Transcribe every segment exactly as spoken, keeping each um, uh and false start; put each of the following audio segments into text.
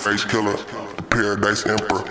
face killer, the paradise emperor.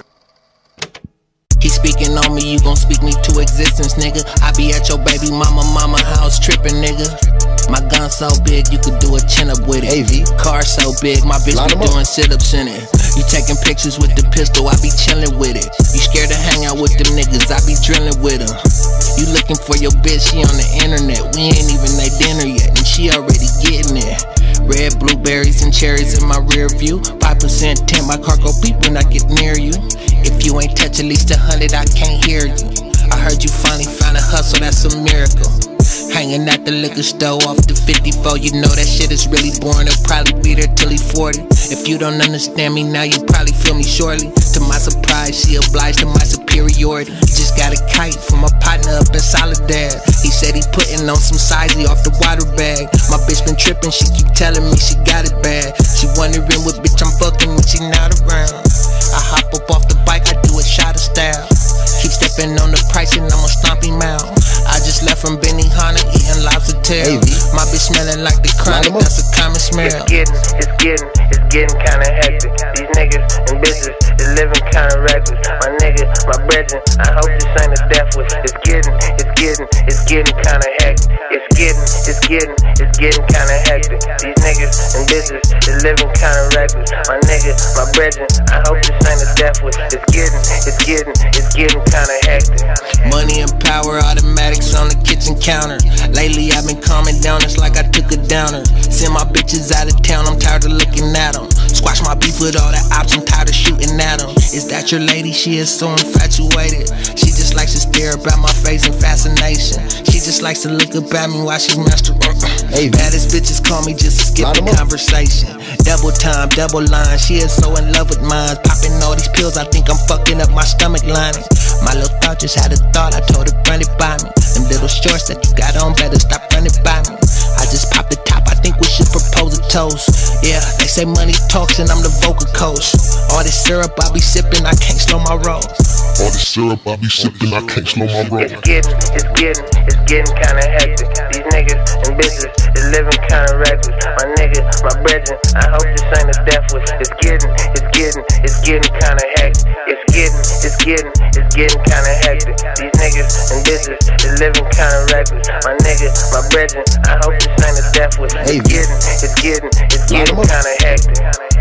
He speaking on me, you gon' speak me to existence, nigga. I be at your baby mama, mama house trippin', nigga. My gun so big, you could do a chin-up with it. A V. Car so big, my bitch be doing sit-ups in it. You taking pictures with the pistol, I be chillin' with it. You scared to hang out with them niggas, I be drillin' with them. You looking for your bitch, she on the internet. We ain't even ate dinner yet, and she already getting it. Red blueberries and cherries in my rear view. Five percent tint, my car go beep when I get near you. If you ain't touch at least a hundred, I can't hear you. I heard you finally found a hustle, that's a miracle. Hanging at the liquor store off the fifty-four, you know that shit is really boring. He'll probably be there till he forty. If you don't understand me now, you probably feel me shortly. To my surprise, she obliged to my superiority. Just got a kite from a partner up in Solidad. He said he putting on some sizey off the water bag. My bitch been tripping, she keep telling me she got it bad. She wondering what bitch I'm fucking when she not around. I hop up off the bike, I do a shot of style. Keep stepping on the price and I'ma stomp him out. I just left from Benihana eating lobster tail. My bitch smelling like the chronic, that's a common smell. It's getting, it's getting, it's getting kinda hectic. These niggas and bitches is living kinda reckless. My nigga, my brethren, I hope this ain't a death wish. It's getting, it's getting, it's getting kinda hectic. It's getting, it's getting, it's getting kinda hectic. These niggas and bitches is living kinda reckless. My nigga, my brethren, I hope this ain't a death wish. It's getting, it's getting, it's getting kinda hectic. Money and power, automatics on the kitchen counter. Lately I've been calming down, it's like I took a downer. Send my bitches out of town, I'm tired of looking at them. Squash my beef with all the ops, I'm tired of shooting at them. Is that your lady? She is so infatuated. She just likes to stare up at my face in fascination. She just likes to look up at me while she's masturbating. Hey, baddest bitches call me just to skip the conversation. Double time, double line, she is so in love with mine. Popping all these pills, I think I'm fucking up my stomach lining. My little thought just had a thought, I told her run it by me. Them little shorts that you got on better stop running by me. I just popped the top, I think we should propose a toast. Yeah, they say money talks and I'm the vocal coach. All this syrup I be sipping, I can't slow my roll. All this syrup I be sipping, I can't slow my roll. It's getting, it's getting, it's getting kinda hectic. These niggas and bitches is living kinda reckless. My nigga, my brethren, I hope this ain't a death wish. It's getting, it's getting, it's getting kinda hectic. It's getting, it's getting, it's getting kinda hectic. These niggas and bitches is living kinda reckless. My nigga, my brethren, I hope this ain't a death wish. It's getting, it's getting, it's getting kinda hectic.